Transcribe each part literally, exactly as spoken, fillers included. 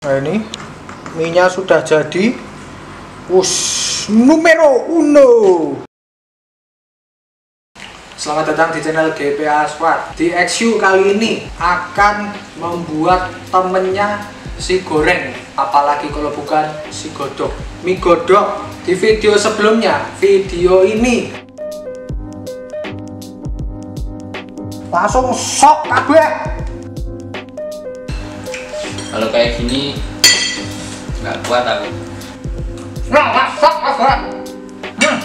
Nah ini mie-nya sudah jadi. Us numero uno. Selamat datang di channel G P A Squad. Di X U kali ini akan membuat temennya si goreng, apalagi kalau bukan si godok, mie godok. Di video sebelumnya, video ini langsung sok kabeh. Kalau kayak gini nggak kuat aku. Nah, sok kabeh. Hmm.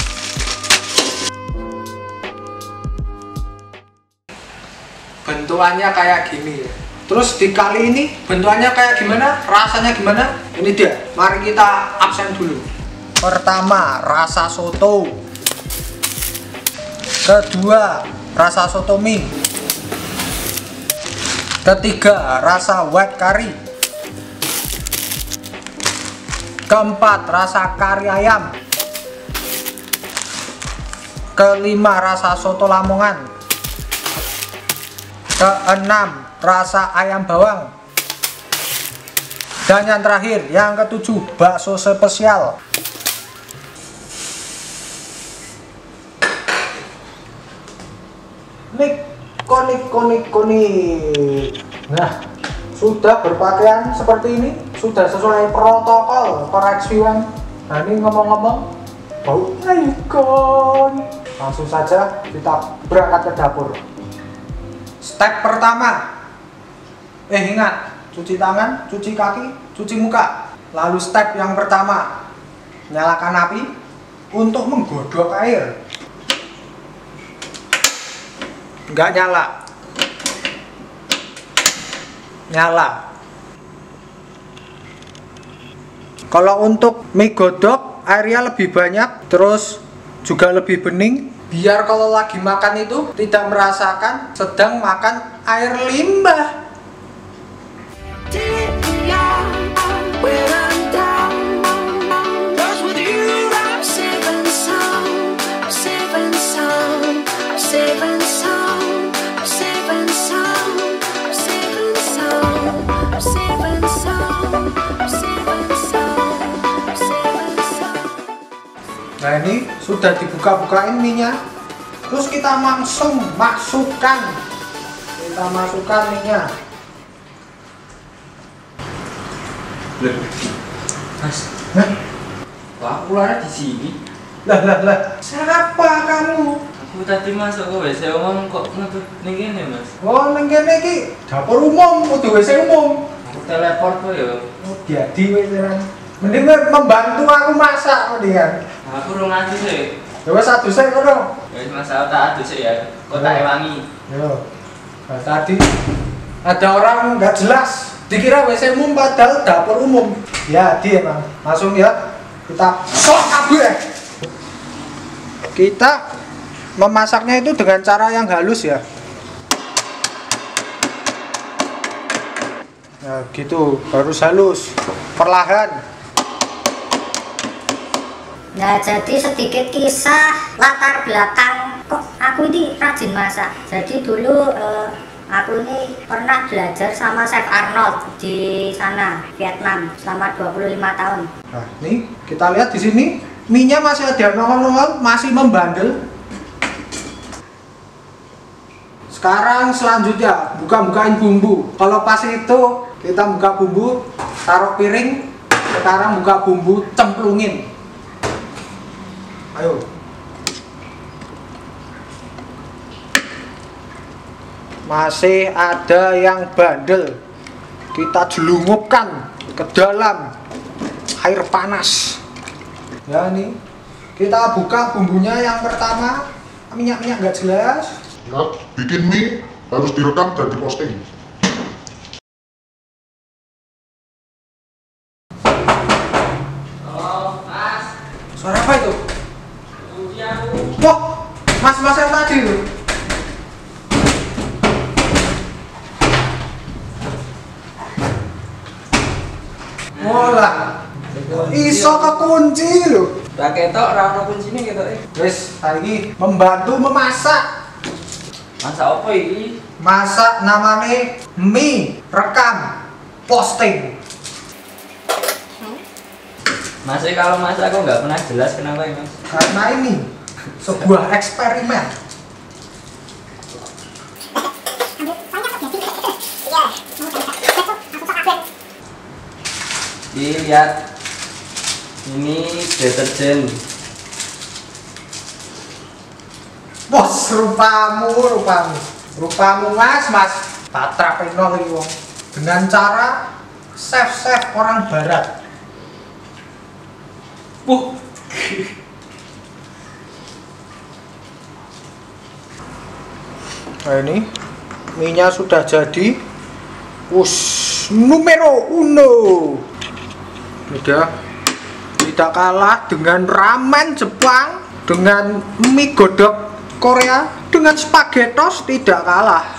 Bentukannya kayak gini ya. Terus di kali ini bentukannya kayak gimana? Rasanya gimana? Ini dia. Mari kita absen dulu. Pertama, rasa soto. Kedua, rasa soto mie. Ketiga, rasa white curry. Keempat, rasa kari ayam. Kelima, rasa soto Lamongan. Keenam, rasa ayam bawang. Dan yang terakhir, yang ketujuh, bakso spesial. Nik, konik, konik, konik. Nah, sudah berpakaian seperti ini, sudah sesuai protokol koreksian. Nah ini ngomong-ngomong, bau ikon. Langsung saja kita berangkat ke dapur. Step pertama, eh ingat, cuci tangan, cuci kaki, cuci muka. Lalu step yang pertama, nyalakan api untuk menggodok air. Nggak nyala. Nyala. Kalau untuk mie godok airnya lebih banyak, terus juga lebih bening, biar kalau lagi makan itu tidak merasakan sedang makan air limbah. Nah ini sudah dibuka-bukain minyak. Terus kita langsung masukkan. Kita masukkan minyak. Mas, Hah? kok aku lari di sini? Lah lah lah. Siapa kamu? Aku tadi masuk ke W C umum kok ngebut ning kene, Mas. Oh, ning kene iki dapur umum, kudu W C umum. Aku teleport kok ya. Oh, jadi wis kan. Mending membantu aku masak kok dia. Aku urung adu sih. Ya wis adu sik kono. Wis Mas tak adu sih ya. Kok tak ewangi. Yo. Nah, tadi ada orang nggak jelas dikira W C umum padahal dapur umum. Ya, dia emang. Langsung ya. Kita sok kabeh. Kita memasaknya itu dengan cara yang halus ya. Nah, gitu, harus halus, perlahan. Nah, jadi sedikit kisah latar belakang kok aku ini rajin masak. Jadi dulu eh, aku ini pernah belajar sama Chef Arnold di sana, Vietnam, selama dua puluh lima tahun. Nah, nih kita lihat di sini, mie-nya masih ada nongol-nongol, masih membandel. Sekarang selanjutnya buka-bukain bumbu. Kalau pas itu kita buka bumbu, taruh piring. Sekarang buka bumbu, cemplungin. Ayo. Masih ada yang bandel. Kita jelungupkan ke dalam air panas. Ya nih, kita buka bumbunya yang pertama. Minyak-minyak nggak jelas. Ingat, bikin mie harus direkam dan diposting. Oh, Mas. Suara apa itu? Kunci aku. Wah, mas-mas yang tadi tuh. Mola. Iso kekunci lho. Tak ketok ora ono kuncine ketoke. Wis, saiki membantu memasak. Masak apa iki? Masak namanya mie rekam posting. Masnya kalau masak aku nggak pernah jelas kenapa ya mas? Karena ini sebuah eksperimen. Dilihat, ini deterjen. Bos, rupamu, rupamu, rupamu mas, mas. Patra penol ini wong. Dengan cara chef-chef orang barat. Puh. Nah ini mie-nya sudah jadi. Us numero uno. Udah tidak kalah dengan ramen Jepang, dengan mie godok Korea, dengan spaghettos tidak kalah.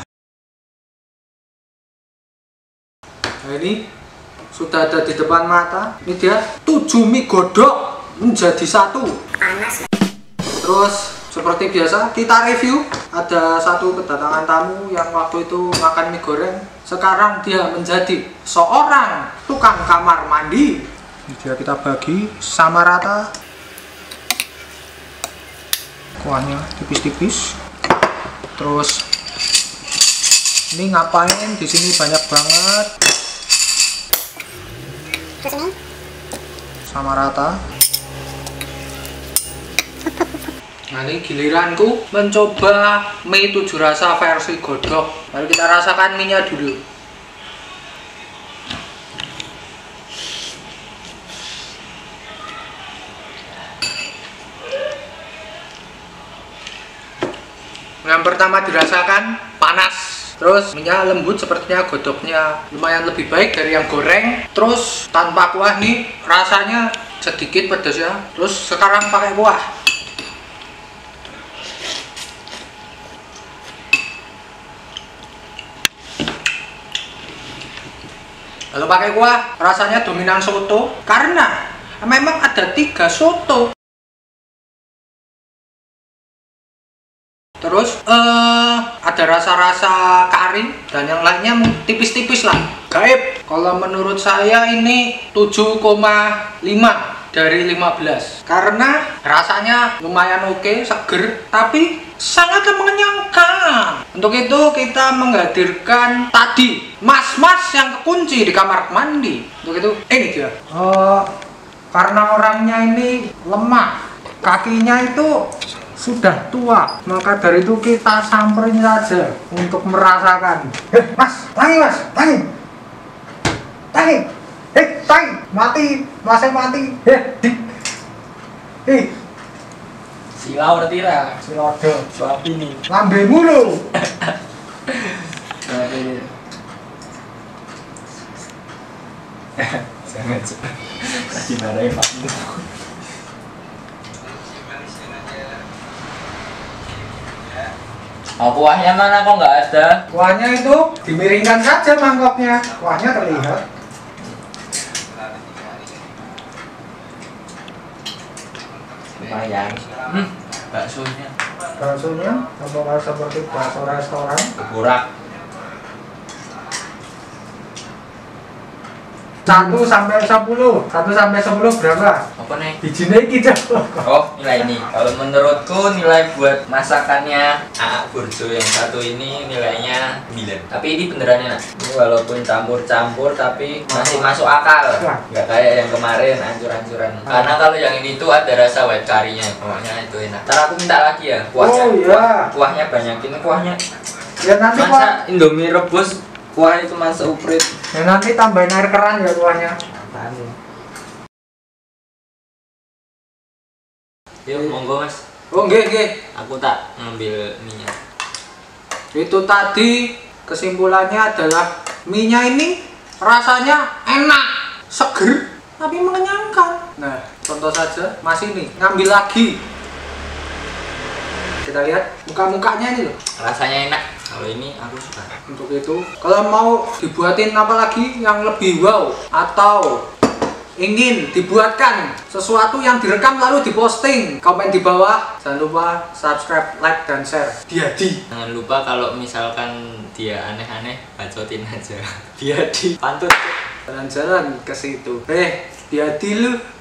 Nah ini sudah ada di depan mata. Ini dia tujuh mie godok menjadi satu. Panas. Terus seperti biasa kita review. Ada satu kedatangan tamu yang waktu itu makan mie goreng. Sekarang dia menjadi seorang tukang kamar mandi. Ini dia kita bagi sama rata. Kuahnya tipis-tipis. Terus ini ngapain? Di sini banyak banget. Terus ini Sama rata. Nah ini giliranku mencoba mie tujuh rasa versi godok. Mari kita rasakan mie nya dulu. Yang pertama dirasakan panas. Terus minyak lembut sepertinya godoknya lumayan lebih baik dari yang goreng. Terus tanpa kuah nih rasanya sedikit pedas ya. Terus sekarang pakai kuah. Kalau pakai kuah rasanya dominan soto karena memang ada tiga soto. Terus uh, ada rasa-rasa kari dan yang lainnya tipis-tipis lah, gaib. Kalau menurut saya ini tujuh koma lima dari lima belas karena rasanya lumayan oke, seger, tapi sangat mengenyangkan. Untuk itu kita menghadirkan tadi mas-mas yang kekunci di kamar mandi. Untuk itu ini dia. Uh, karena orangnya ini lemah, kakinya itu sudah tua, maka dari itu kita samperin saja untuk merasakan. Eh, mas, tangi mas, tangi, tangi, eh, tangi, mati, masih mati, eh, di, eh, Silau tira. silodo, Suap ini. lambe mulu. Sangat lagi marahin Pak. Oh, kuahnya mana kok nggak ada? Kuahnya itu dimiringkan saja mangkoknya, kuahnya terlihat. Lumayan. Hmm, baksonya. Baksonya apakah seperti bakso restoran? Keburak. Satu sampai sepuluh, satu sampai sepuluh berapa? Apa nih? Bijinya iki Cok. Oh, nilai ini. Kalau menurutku nilai buat masakannya A A Burjo yang satu ini nilainya sembilan. Tapi ini beneran enak. Ini walaupun campur-campur tapi masih masuk akal. Nggak kayak yang kemarin ancur-ancuran. Karena kalau yang ini tuh ada rasa white curry-nya. Pokoknya itu enak. Ntar aku minta lagi ya kuahnya. Oh iya. Kuah, kuahnya banyakin kuahnya. Ya nanti kuah, Masa Indomie rebus kuah itu masa uprit. ya nanti tambahin air keran ya kuahnya. Apaan ya? Yuk, monggo mas. Oh nggih nggih. Aku tak ngambil minyak. Itu tadi kesimpulannya adalah mie-nya ini rasanya enak, seger, tapi mengenyangkan. Nah, contoh saja Mas ini ngambil lagi. Kita lihat muka-mukanya ini loh. Rasanya enak. Kalau ini aku suka. Untuk itu, kalau mau dibuatin apa lagi yang lebih wow atau ingin dibuatkan sesuatu yang direkam lalu diposting, komen di bawah. Jangan lupa subscribe, like, dan share. Diadi. Jangan lupa kalau misalkan dia aneh-aneh, bacotin aja. Diadi pantut. Jalan-jalan ke situ. Eh, Diadi lu.